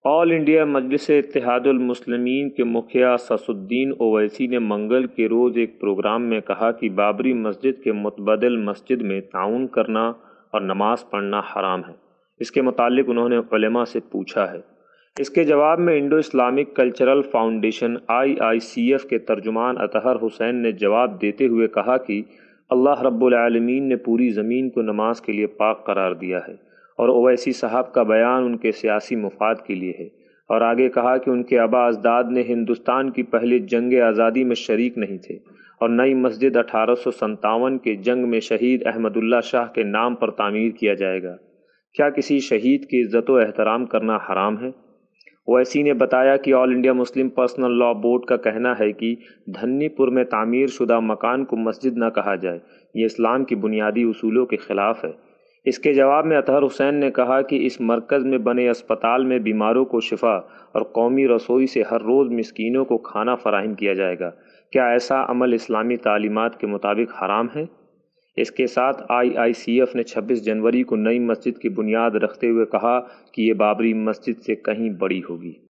آل India مجلس اتحاد المسلمین کے مکھیا اسد الدین اویسی نے منگل کے روز ایک پروگرام میں کہا کہ بابری مسجد کے متبدل مسجد میں تعاون کرنا اور نماز پڑھنا حرام ہے۔ اس کے متعلق انہوں نے علماء سے پوچھا ہے۔ اس کے جواب میں Indo Islamic cultural foundation IICF کے ترجمان اطہر حسین نے جواب دیتے ہوئے کہا کہ اللہ رب العالمین نے پوری زمین کو نماز کے لیے پاک قرار دیا ہے، اور اویسی صاحب کا بیان ان کے سیاسی مفاد کے لیے ہے، اور آگے کہا کہ ان کے آبا اجداد نے ہندوستان کی پہلی جنگ آزادی میں شریک نہیں تھے، اور نئی مسجد 1857 کے جنگ میں شہید احمد اللہ شاہ کے نام پر تعمیر کیا جائے گا۔ کیا کسی شہید کی عزت و احترام کرنا حرام ہے؟ اویسی نے بتایا کہ all India Muslim personal law board کا کہنا ہے کہ دھنی پور میں تعمیر شدہ مکان کو مسجد نہ کہا جائے، یہ اسلام کی بنیادی اصولوں کے خلاف ہے۔ اس کے جواب میں اطہر حسین نے کہا کہ اس مرکز میں بنے اسپتال میں بیماروں کو شفا اور قومی رسوئی سے ہر روز مسکینوں کو کھانا فراہم کیا جائے گا۔ کیا ایسا عمل اسلامی تعلیمات کے مطابق حرام ہے؟ اس کے ساتھ IICF نے 26 جنوری کو نئی مسجد کی بنیاد رکھتے ہوئے کہا کہ یہ بابری مسجد سے کہیں بڑی ہوگی۔